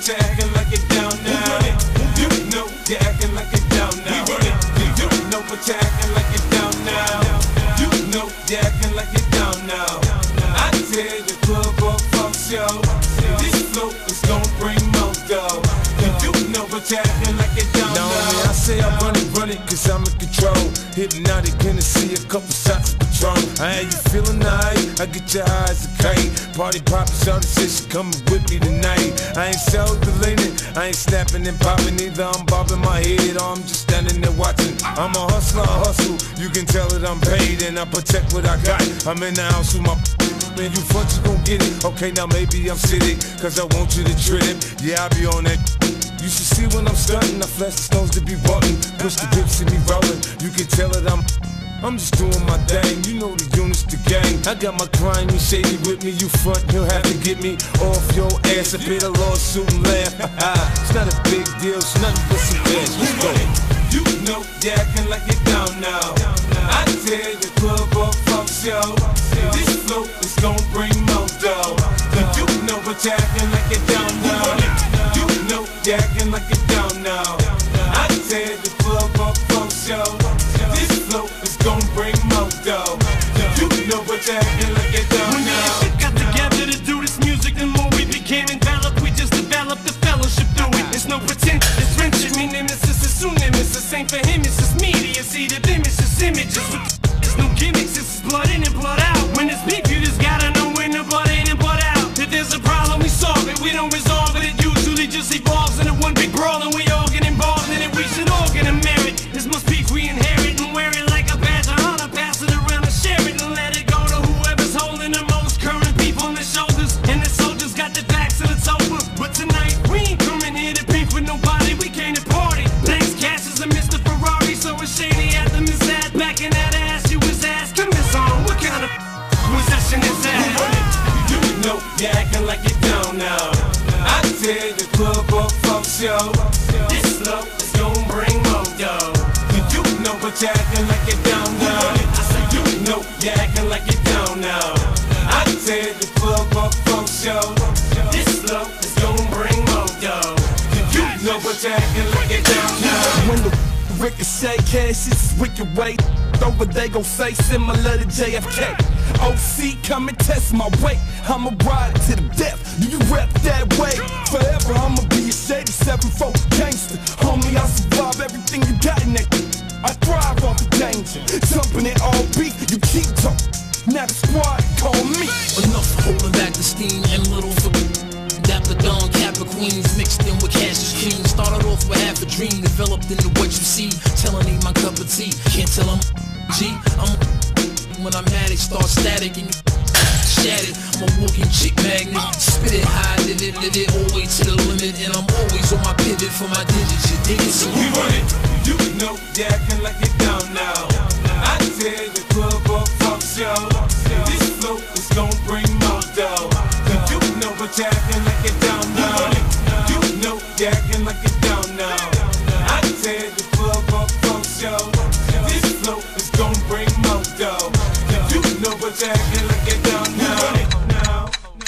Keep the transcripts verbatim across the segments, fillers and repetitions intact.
but you're acting like it down now. You know you're acting like it down now. You know but you're acting like it down now. You know you're acting like it down now. I tell you, club or funk show, this flow is gon' bring more dough. You know but you're acting like it down now. Now I say I run it, run it, cause I'm in control. Hypnotic, Hennessy, a couple shots of Patron. I ain't you feeling nice, I get your eyes a kite. Party poppin', shawty said she coming with me tonight. I ain't self-deleting, I ain't snapping and popping either. I'm bobbing my head or I'm just standing there watching. I'm a hustler, I hustle, you can tell that I'm paid and I protect what I got. I'm in the house with my man, you fucks gon' get it. Okay, now maybe I'm sitting, cause I want you to trip. Yeah, I be on that. You should see when I'm stunting, I flash the stones to be walking. Push the dips in me rolling, you can tell that I'm I'm just doing my thing, you know the units, the gang. I got my crime and shady with me, you front, you'll have to get me off your ass. I pay the lawsuit and laugh, it's not a big deal, it's nothing but some cash. Let's go. You know you're acting like it down now. I tell you, club or funk show, this flow is gon' bring more dough. You know but you're acting like it down now. You know you're acting like it down now. I tell you, club or funk show, this flow is gon' bring more dough. You know but you're acting like it down when now. When we got together to do this music, the more we became enveloped, we just developed the fellowship through it. It's no pretend, it's friendship, me nemesis is soon nemesis. Same for him, it's just media, see the them, it's just images. It's no gimmicks, it's blood in and blood out. When it's beef, you just gotta know when the blood in and blood out. If there's a problem, we solve it, we don't resolve it. It usually just evolves into one big brawl, and we all get involved in it. We should all get a merit. This must beef we inherit and wear it like a badge of honor. Pass it around and share it and let it go to whoever's holding the most current beef on their shoulders. And the soldiers got their backs and it's over. But tonight we ain't coming here to beef with nobody. We came to party. Thanks, Cash is a Mister Ferrari, so it's shady at the Miss Ad. Back in that ass, you was asking Miss On, what kind of possession is that? You know you're acting like it down now. I tell you, club or funk show, this flow is gon' bring more dough. You know but you're acting like it down now. I said you know you're acting like it down now. I tell you, club or funk show, this flow is gon' bring more dough. You know but you're acting like it down now. When the ricochet cash is wicked way over, they gon' say similar to J F K. O C, come and test my weight. I'ma ride to the death. Do you rep that way? Forever, I'ma be a shady seven four gangster. Homie, I survive everything you got in that. I thrive off the danger. Jumping in all beat, you keep talking. Now the squad call me. Enough holding back the steam and little for Dapper Dawn, Kappa Queens, mixed in with Cassius King. Started off with half a dream, developed into what you see. Telling ain't my cup of tea, can't tell I'm G. I'm when I'm mad, it starts static and you shattered. I'm a walking chick magnet, spit it high, did it, did it, all the way to the limit. And I'm always on my pivot for my digits, you dig it? So we run it, you know you're acting like it down now. I tell you, club or funk show, this flow is gon' bring more dough. You know but you're acting like it down now. You know you're acting like it down now. I tell you, club or funk show, this flow is gon' bring more dough. You know but you're acting like it down now.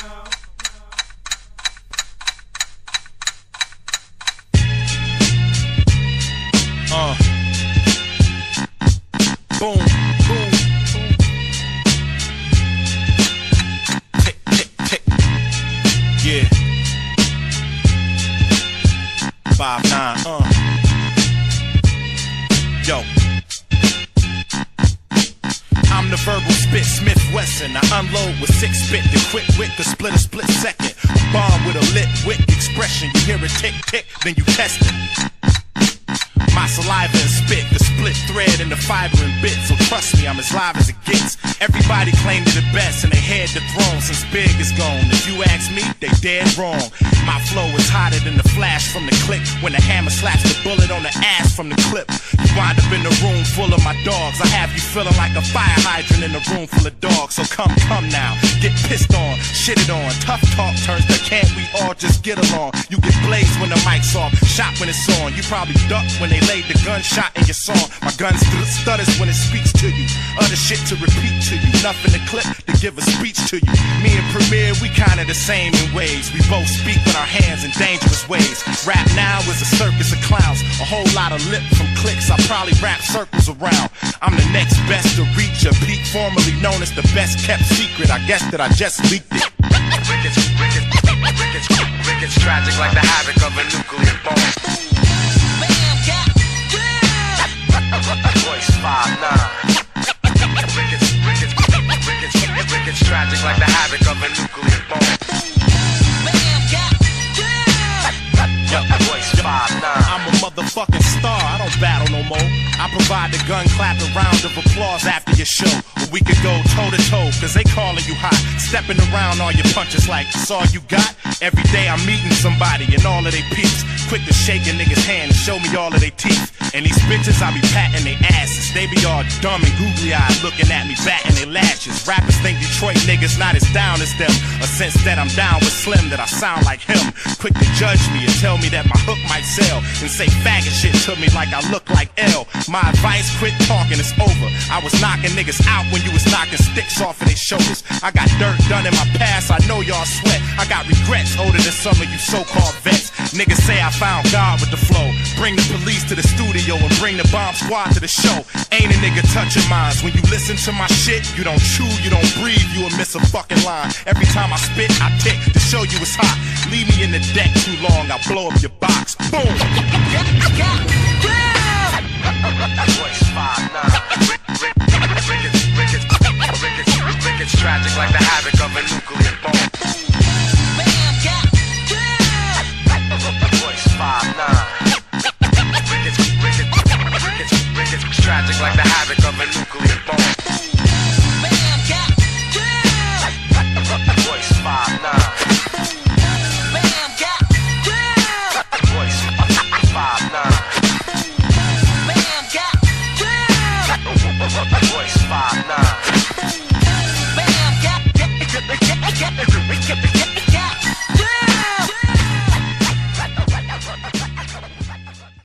Uh. Boom, boom. Tick, tick, tick. Yeah. Five nine. Uh. Yo. I'm the verbal spit, Smith Wesson. I unload with six spit, the quick wit could split a split second. Bomb with a lit wick expression. You hear it tick tick, then you test it. My saliva and spit, the split thread and the fiber and bit. So trust me, I'm as live as it gets. Everybody claim they're the best and they head the throne since Big is gone. If you ask me, they dead wrong. My flow is hotter than the flash from the click when the hammer slaps the bullet on the ass from the clip. You wind up in a room full of my dogs. I have you feeling like a fire hydrant in a room full of dogs. So come, come now, get pissed on, shitted on. Tough talk turns to can't we all just get along. You get blazed when the mic's off, shot when it's on. You probably duck when they laid the gunshot in your song. My gun st stutters when it speaks to you. Other shit to repeat to you. Nothing to clip to give a speech to you. Me and Premier, we kinda the same in ways. We both speak with our hands in dangerous ways. Rap now is a circus of clowns. A whole lot of lip from clicks. I probably wrap circles around. I'm the next best to reach a peak, formerly known as the best kept secret. I guess that I just leaked it. Rickets, rickets, rickets, rickets, tragic like the havoc of a nuclear bomb. Voice five nine. Rickets, rickets, rickets, rickets, tragic like the havoc of a nuclear bomb. Voice five nine. I'm a motherfucking star, I don't battle no more. I provide the gun clapping round of applause after your show. Or we could go toe to toe, cause they calling you hot. Stepping around all your punches like it's all you got. Every day I'm meeting somebody and all of they peeps. Quick to shake a nigga's hand and show me all of they teeth. And these bitches I be patting they asses. They be all dumb and googly eyed looking at me batting they lashes. Rappers think Detroit niggas not as down as them. A sense that I'm down with Slim, that I sound like him. Quick to judge me and tell me that my hook might sell. And say faggot shit to me like I look like L. My advice, quit talking, it's over. I was knocking niggas out when you was knocking sticks off of their shoulders. I got dirt done in my past, I know y'all sweat. I got regrets older than some of you so-called vets. Niggas say I found God with the flow. Bring the police to the studio and bring the bomb squad to the show. Ain't a nigga touching minds. When you listen to my shit, you don't chew, you don't breathe, you will miss a fucking line. Every time I spit, I tick to show you it's hot. Leave me in the deck too long, I'll blow up your box. Boom! Voice five nine. Rickets, rickets, rickets, rickets, tragic like the havoc